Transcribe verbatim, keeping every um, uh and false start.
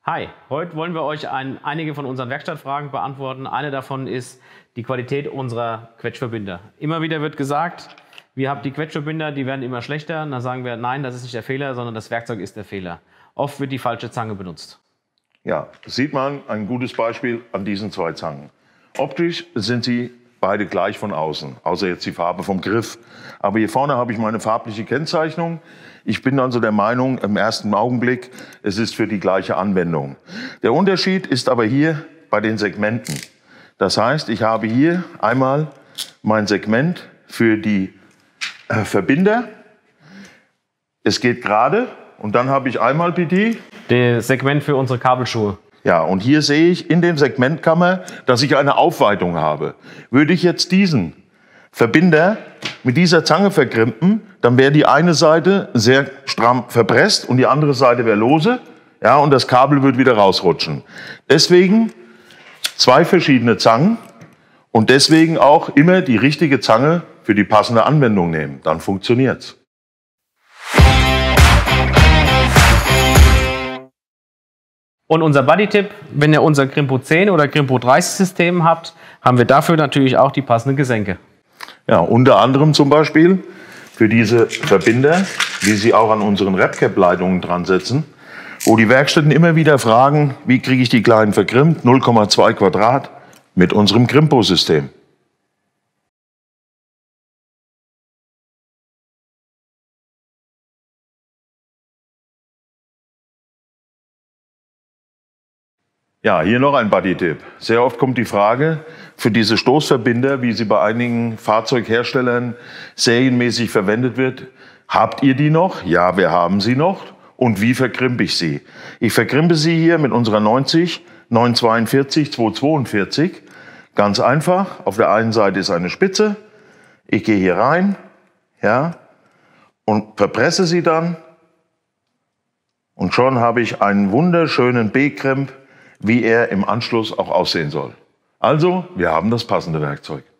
Hi, heute wollen wir euch ein, einige von unseren Werkstattfragen beantworten. Eine davon ist die Qualität unserer Quetschverbinder. Immer wieder wird gesagt, wir haben die Quetschverbinder, die werden immer schlechter. Und dann sagen wir, nein, das ist nicht der Fehler, sondern das Werkzeug ist der Fehler. Oft wird die falsche Zange benutzt. Ja, das sieht man ein gutes Beispiel an diesen zwei Zangen. Optisch sind sie beide gleich von außen, außer jetzt die Farbe vom Griff. Aber hier vorne habe ich meine farbliche Kennzeichnung. Ich bin also der Meinung, im ersten Augenblick, es ist für die gleiche Anwendung. Der Unterschied ist aber hier bei den Segmenten. Das heißt, ich habe hier einmal mein Segment für die äh, Verbinder. Es geht gerade und dann habe ich einmal bitte Das Segment für unsere Kabelschuhe. Ja, und hier sehe ich in dem Segmentkammer, dass ich eine Aufweitung habe. Würde ich jetzt diesen Verbinder mit dieser Zange verkrimpen, dann wäre die eine Seite sehr stramm verpresst und die andere Seite wäre lose. Ja, und das Kabel würde wieder rausrutschen. Deswegen zwei verschiedene Zangen und deswegen auch immer die richtige Zange für die passende Anwendung nehmen. Dann funktioniert's. Und unser Buddy-Tipp, wenn ihr unser Grimpo zehn oder Grimpo dreißig System habt, haben wir dafür natürlich auch die passenden Gesenke. Ja, unter anderem zum Beispiel für diese Verbinder, die Sie auch an unseren RedCap-Leitungen dran setzen, wo die Werkstätten immer wieder fragen, wie kriege ich die kleinen vergrimmt, null Komma zwei Quadrat, mit unserem Grimpo-System. Ja, hier noch ein Buddy-Tipp. Sehr oft kommt die Frage, für diese Stoßverbinder, wie sie bei einigen Fahrzeugherstellern serienmäßig verwendet wird, habt ihr die noch? Ja, wir haben sie noch. Und wie verkrimpe ich sie? Ich verkrimpe sie hier mit unserer neunzig, neunhundertzweiundvierzig, zweihundertzweiundvierzig. Ganz einfach. Auf der einen Seite ist eine Spitze. Ich gehe hier rein, ja, und verpresse sie dann. Und schon habe ich einen wunderschönen B-Crimp, wie er im Anschluss auch aussehen soll. Also, wir haben das passende Werkzeug.